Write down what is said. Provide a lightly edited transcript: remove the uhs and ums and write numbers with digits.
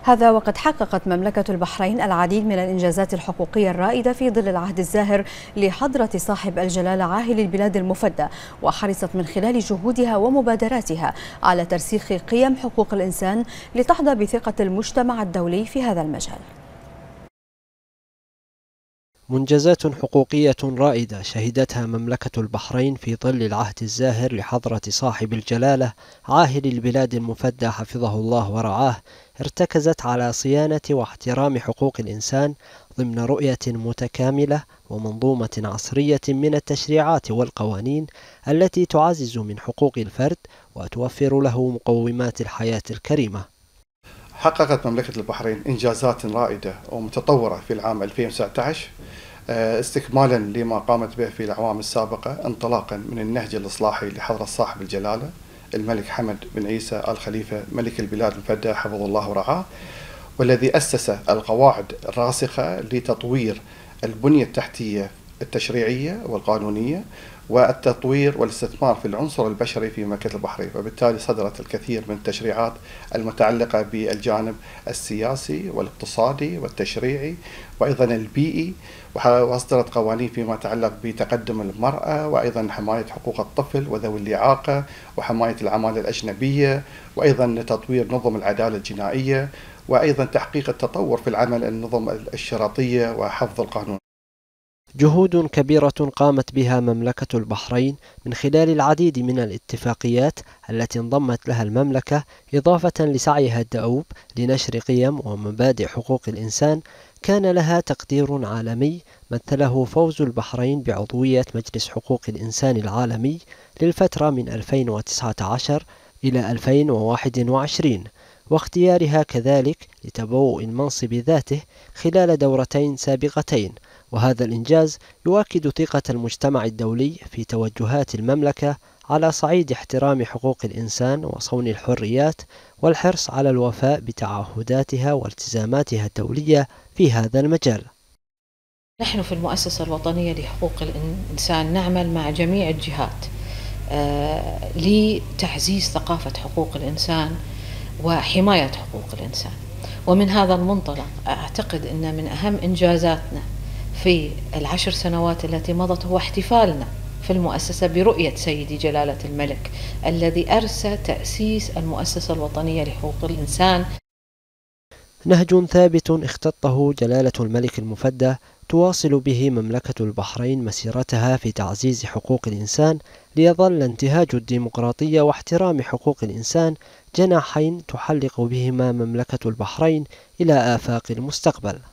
هذا وقد حققت مملكة البحرين العديد من الإنجازات الحقوقية الرائدة في ظل العهد الزاهر لحضرة صاحب الجلالة عاهل البلاد المفدى، وحرصت من خلال جهودها ومبادراتها على ترسيخ قيم حقوق الإنسان لتحظى بثقة المجتمع الدولي في هذا المجال. منجزات حقوقية رائدة شهدتها مملكة البحرين في ظل العهد الزاهر لحضرة صاحب الجلالة عاهل البلاد المفدى حفظه الله ورعاه، ارتكزت على صيانة واحترام حقوق الإنسان ضمن رؤية متكاملة ومنظومة عصرية من التشريعات والقوانين التي تعزز من حقوق الفرد وتوفر له مقومات الحياة الكريمة. حققت مملكة البحرين إنجازات رائدة ومتطورة في العام 2019 استكمالا لما قامت به في الأعوام السابقة، انطلاقا من النهج الإصلاحي لحضرة صاحب الجلالة الملك حمد بن عيسى آل خليفة ملك البلاد المفدى حفظه الله ورعاه، والذي أسس القواعد الراسخة لتطوير البنية التحتية التشريعية والقانونية والتطوير والاستثمار في العنصر البشري في مملكة البحرين، وبالتالي صدرت الكثير من التشريعات المتعلقة بالجانب السياسي والاقتصادي والتشريعي وأيضا البيئي، وأصدرت قوانين فيما يتعلق بتقدم المرأة وأيضا حماية حقوق الطفل وذوي الإعاقة وحماية العمالة الأجنبية وأيضا تطوير نظم العدالة الجنائية وأيضا تحقيق التطور في العمل النظم الشرطية وحفظ القانون. جهود كبيرة قامت بها مملكة البحرين من خلال العديد من الاتفاقيات التي انضمت لها المملكة، إضافة لسعيها الدؤوب لنشر قيم ومبادئ حقوق الإنسان، كان لها تقدير عالمي مثله فوز البحرين بعضوية مجلس حقوق الإنسان العالمي للفترة من 2019 إلى 2021، واختيارها كذلك لتبوء المنصب ذاته خلال دورتين سابقتين. وهذا الإنجاز يؤكد ثقة المجتمع الدولي في توجهات المملكة على صعيد احترام حقوق الإنسان وصون الحريات والحرص على الوفاء بتعهداتها والتزاماتها الدولية في هذا المجال. نحن في المؤسسة الوطنية لحقوق الإنسان نعمل مع جميع الجهات لتعزيز ثقافة حقوق الإنسان وحماية حقوق الإنسان، ومن هذا المنطلق أعتقد أن من أهم إنجازاتنا في ال10 سنوات التي مضت هو احتفالنا في المؤسسة برؤية سيدي جلالة الملك الذي أرسى تأسيس المؤسسة الوطنية لحقوق الإنسان. نهج ثابت اختطه جلالة الملك المفدى تواصل به مملكة البحرين مسيرتها في تعزيز حقوق الإنسان، ليظل انتهاج الديمقراطية واحترام حقوق الإنسان جناحين تحلق بهما مملكة البحرين إلى آفاق المستقبل.